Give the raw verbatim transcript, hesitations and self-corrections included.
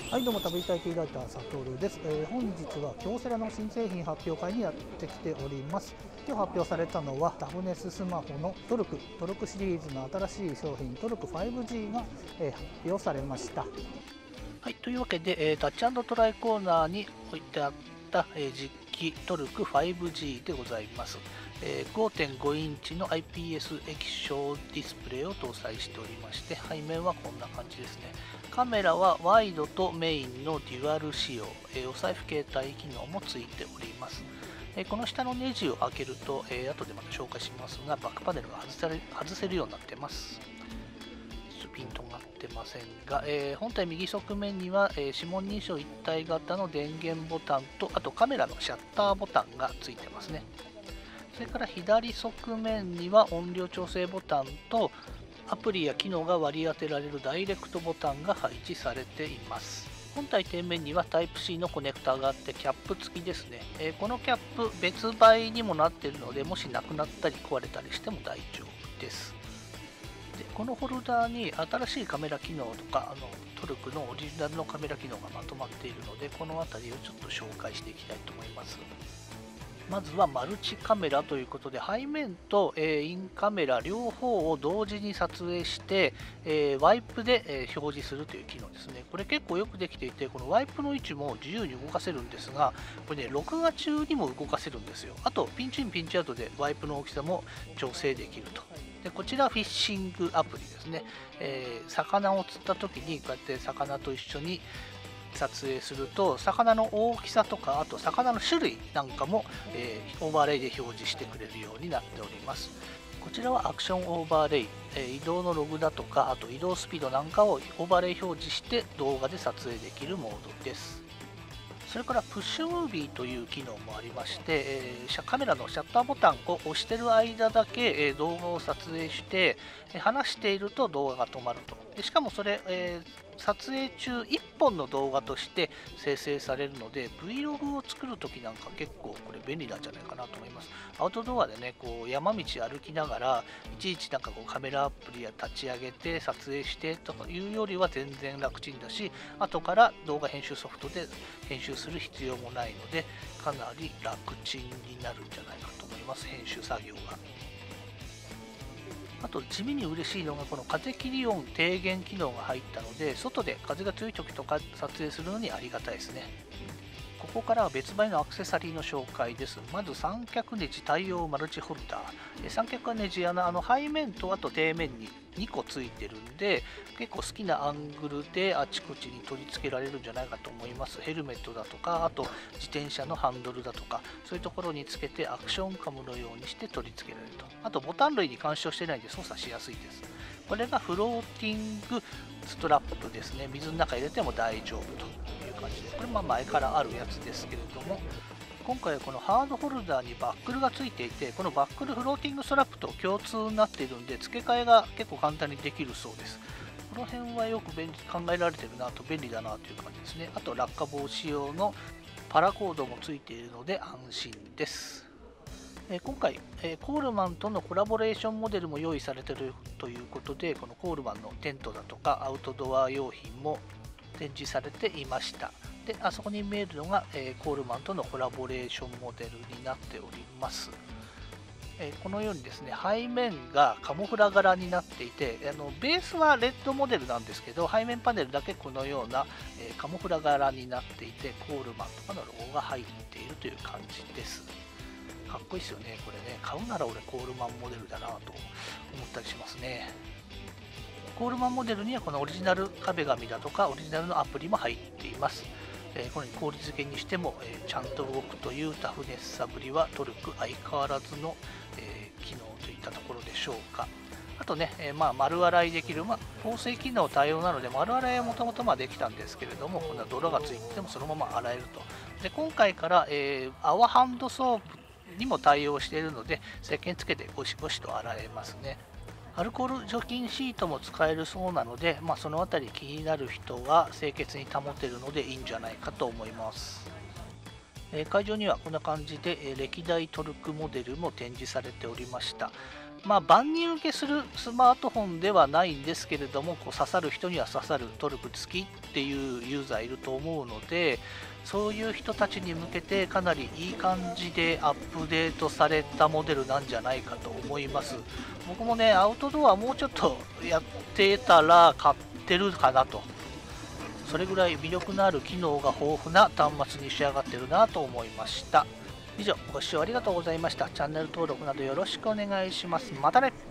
はいどうも、旅体系ライターサトルです、えー、本日は京セラの新製品発表会にやってきております。今日発表されたのはタフネススマホのトルクトルクシリーズの新しい商品トルク ファイブジー が、えー、発表されました。はい、というわけで、えー、タッチ&トライコーナーに置いてあった、えー、実機トルク ファイブジー でございます。えー、ごてんごインチの アイピーエス 液晶ディスプレイを搭載しておりまして、背面はこんな感じですね。カメラはワイドとメインのデュアル仕様、えー、お財布携帯機能もついております。えー、この下のネジを開けると、えー、後でまた紹介しますが、バックパネルが外され外せるようになっています。ピンとなってませんが、えー、本体右側面には、えー、指紋認証一体型の電源ボタンと、あとカメラのシャッターボタンがついてますね。それから左側面には音量調整ボタンとアプリや機能が割り当てられるダイレクトボタンが配置されています。本体底面には タイプシー のコネクタがあってキャップ付きですね。えー、このキャップ別売にもなっているので、もしなくなったり壊れたりしても大丈夫です。でこのホルダーに新しいカメラ機能とかあのトルクのオリジナルのカメラ機能がまとまっているので、この辺りをちょっと紹介していきたいと思います。まずはマルチカメラということで、背面と、えー、インカメラ両方を同時に撮影して、えー、ワイプで、えー、表示するという機能ですね。これ結構よくできていて、このワイプの位置も自由に動かせるんですが、これね、録画中にも動かせるんですよ。あと、ピンチインピンチアウトでワイプの大きさも調整できると。でこちらフィッシングアプリですね。えー、魚を釣った時にこうやって魚と一緒に撮影すると、魚の大きさとか、あと魚の種類なんかも、えー、オーバーレイで表示してくれるようになっております。こちらはアクションオーバーレイ、えー、移動のログだとか、あと移動スピードなんかをオーバーレイ表示して動画で撮影できるモードです。それからプッシュムービーという機能もありまして、えー、カメラのシャッターボタンを押している間だけ、えー、動画を撮影して、えー、離していると動画が止まると。でしかもそれ、えー、撮影中いっぽんの動画として生成されるので、 Vlog を作るときなんか結構これ便利なんじゃないかなと思います。アウトドアでね、こう山道歩きながらいちいちなんかこうカメラアプリや立ち上げて撮影してとかいうよりは全然楽ちんだし、後から動画編集ソフトで編集する必要もないので、かなり楽ちんになるんじゃないかと思います、編集作業が。あと地味に嬉しいのが、この風切り音低減機能が入ったので、外で風が強い時とか撮影するのにありがたいですね。ここからは別売のアクセサリーの紹介です。まず三脚ネジ対応マルチホルダー。三脚ネジ穴、あの背面とあと底面ににこついてるんで、結構好きなアングルであちこちに取り付けられるんじゃないかと思います。ヘルメットだとか、あと自転車のハンドルだとか、そういうところにつけてアクションカムのようにして取り付けられると。あとボタン類に干渉してないので操作しやすいです。これがフローティングストラップですね。水の中入れても大丈夫という感じで、これまあ前からあるやつですけれども、今回はこのハードホルダーにバックルがついていて、このバックルフローティングストラップと共通になっているんで、付け替えが結構簡単にできるそうです。この辺はよく便利考えられてるなと、便利だなという感じですね。あと落下防止用のパラコードもついているので安心です。今回、コールマンとのコラボレーションモデルも用意されているということで、このコールマンのテントだとかアウトドア用品も展示されていました。で、あそこに見えるのが、えー、コールマンとのコラボレーションモデルになっております。えー、このようにですね、背面がカモフラ柄になっていて、あのベースはレッドモデルなんですけど、背面パネルだけこのような、えー、カモフラ柄になっていて、コールマンとかのロゴが入っているという感じです。かっこいいですよね、これね。買うなら俺コールマンモデルだなと思ったりしますね。コールマンモデルにはこのオリジナル壁紙だとかオリジナルのアプリも入っています。えー、このように氷漬けにしても、えー、ちゃんと動くというタフネスサブリはトルク相変わらずの、えー、機能といったところでしょうか。あとね、えー、まあ丸洗いできる、まあ、防水機能対応なので丸洗いはもともとできたんですけれども、こんな泥がついてもそのまま洗えると。で今回から、えー、泡ハンドソープにも対応しているので、石鹸つけてゴシゴシと洗えますね。アルコール除菌シートも使えるそうなので、まあ、そのあたり気になる人は清潔に保てるのでいいんじゃないかと思います。えー、会場にはこんな感じで、えー、歴代トルクモデルも展示されておりました。 まあ、万人受けするスマートフォンではないんですけれども、こう刺さる人には刺さるトルク付きっていうユーザーいると思うので、そういう人たちに向けてかなりいい感じでアップデートされたモデルなんじゃないかと思います。僕もね、アウトドアもうちょっとやってたら買ってるかなと。それぐらい魅力のある機能が豊富な端末に仕上がってるなと思いました。以上、ご視聴ありがとうございました。チャンネル登録などよろしくお願いします。またね。